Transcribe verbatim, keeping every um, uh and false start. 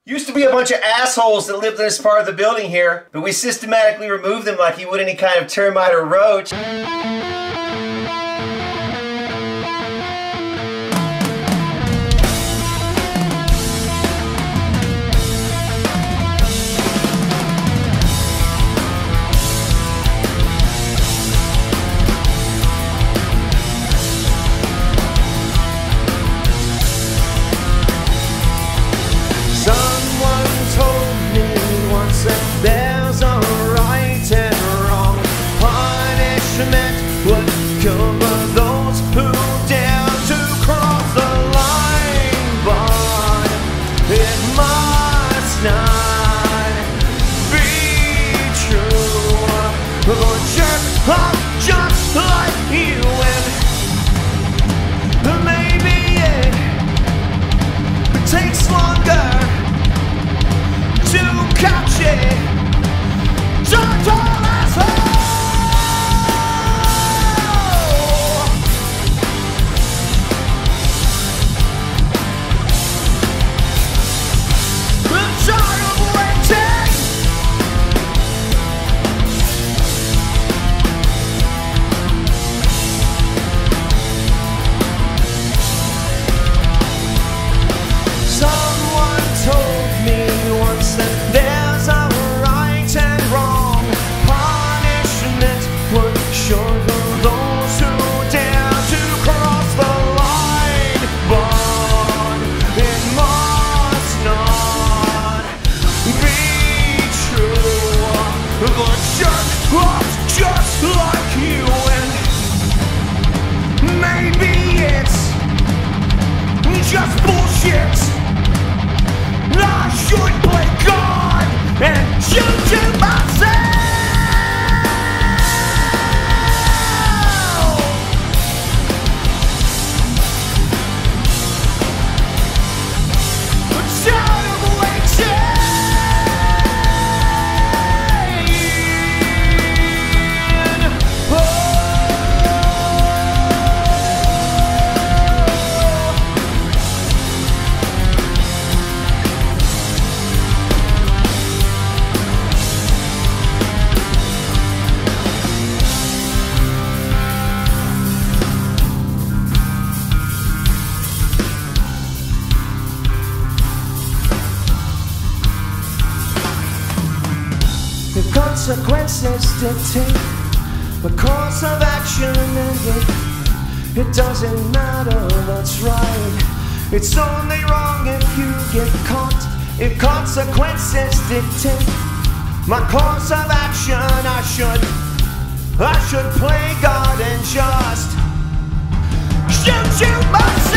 Used to be a bunch of assholes that lived in this part of the building here, but we systematically removed them like you would any kind of termite or roach. There's a right and wrong. Punishment would cover those who dare to cross the line, but it must not be true. The jerk off just like you, and maybe it, it takes longer to catch it. Total asshole! I'm tired of waiting. Someone told me once that there's a right and wrong. Punishment would shoulder those who dare to cross the line, but it must not be true. The jerk looks just like you, and maybe it's just bullshit. I should play God and shoot you myself. I'm tired of waiting. Oh. The consequences dictate the course of action, and it, it doesn't matter what's right. It's only wrong if you get caught. If consequences dictate my course of action, I should, I should play God and just shoot you myself.